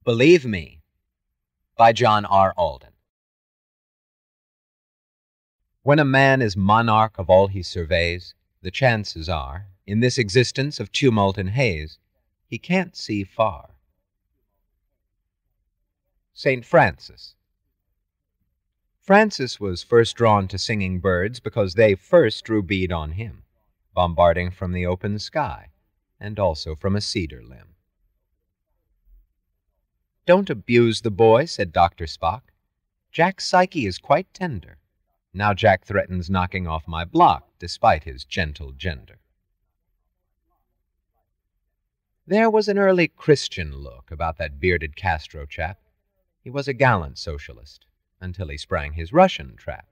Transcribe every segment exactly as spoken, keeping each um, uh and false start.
Believe Me by John R. Alden. When a man is monarch of all he surveys, the chances are, in this existence of tumult and haze, he can't see far. Saint Francis. Francis was first drawn to singing birds because they first drew bead on him, bombarding from the open sky, and also from a cedar limb. "Don't abuse the boy," said Doctor Spock. "Jack's psyche is quite tender. Now Jack threatens knocking off my block, despite his gentle gender." There was an early Christian look about that bearded Castro chap. He was a gallant socialist, until he sprang his Russian trap.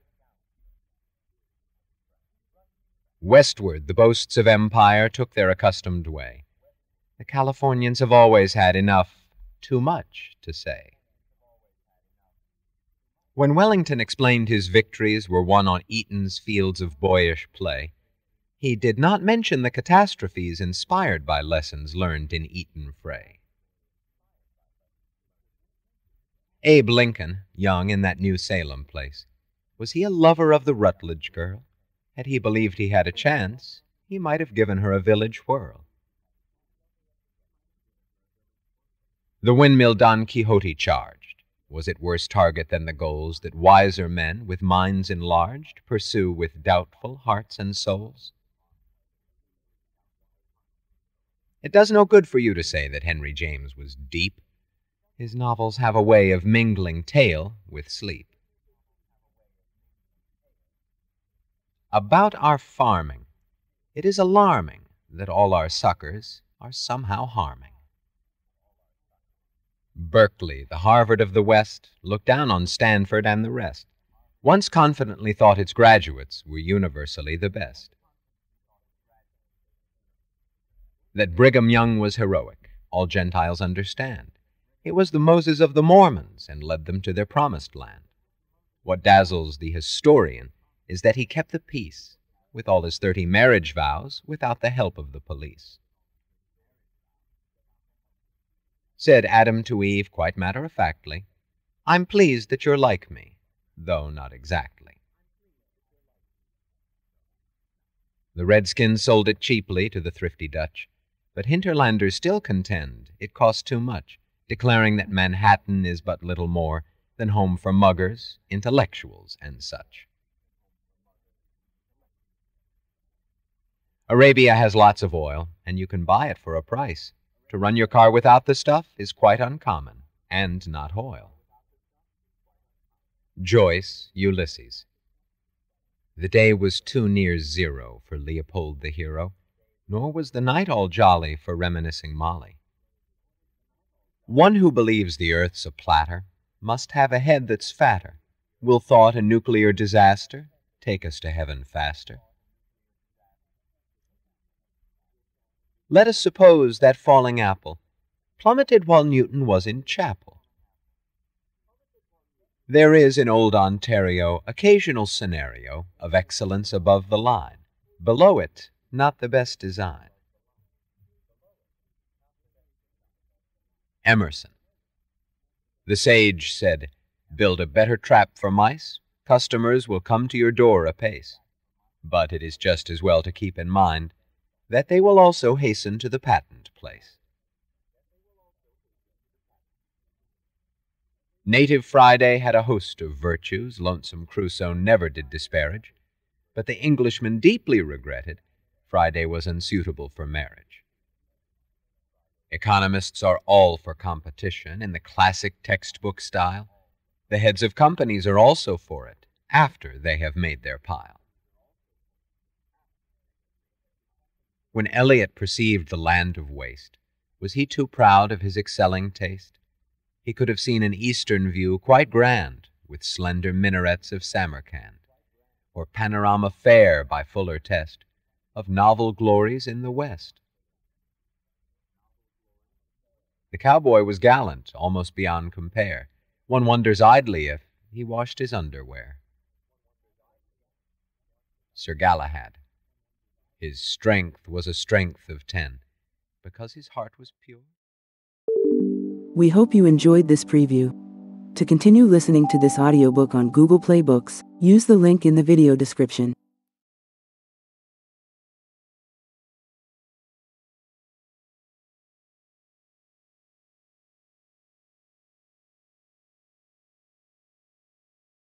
Westward the boasts of empire took their accustomed way. The Californians have always had enough, too much, to say. When Wellington explained his victories were won on Eton's fields of boyish play, he did not mention the catastrophes inspired by lessons learned in Eton fray. Abe Lincoln, young in that New Salem place, was he a lover of the Rutledge girl? Had he believed he had a chance, he might have given her a village whirl. The windmill Don Quixote charged, was it worse target than the goals that wiser men, with minds enlarged, pursue with doubtful hearts and souls? It does no good for you to say that Henry James was deep. His novels have a way of mingling tale with sleep. About our farming, it is alarming that all our suckers are somehow harming. Berkeley, the Harvard of the West, looked down on Stanford and the rest, once confidently thought its graduates were universally the best. That Brigham Young was heroic, all Gentiles understand. It was the Moses of the Mormons and led them to their promised land. What dazzles the historian is that he kept the peace, with all his thirty marriage vows, without the help of the police. Said Adam to Eve quite matter-of-factly, "I'm pleased that you're like me, though not exactly." The redskins sold it cheaply to the thrifty Dutch, but hinterlanders still contend it costs too much, declaring that Manhattan is but little more than home for muggers, intellectuals, and such. Arabia has lots of oil, and you can buy it for a price. To run your car without the stuff is quite uncommon, and not oil. Joyce, Ulysses. The day was too near zero for Leopold the hero, nor was the night all jolly for reminiscing Molly. One who believes the earth's a platter must have a head that's fatter. Will thought a nuclear disaster take us to heaven faster? Let us suppose that falling apple plummeted while Newton was in chapel. There is in old Ontario occasional scenario of excellence above the line. Below it, not the best design. Emerson. The sage said, "Build a better trap for mice, customers will come to your door apace. But it is just as well to keep in mind that they will also hasten to the patent place." Native Friday had a host of virtues Lonesome Crusoe never did disparage, but the Englishman deeply regretted Friday was unsuitable for marriage. Economists are all for competition in the classic textbook style. The heads of companies are also for it, after they have made their pile. When Eliot perceived the land of waste, was he too proud of his excelling taste? He could have seen an eastern view quite grand, with slender minarets of Samarkand, or panorama fair by fuller test, of novel glories in the west. The cowboy was gallant, almost beyond compare. One wonders idly if he washed his underwear. Sir Galahad. His strength was a strength of ten, because his heart was pure. We hope you enjoyed this preview. To continue listening to this audiobook on Google Play Books, use the link in the video description.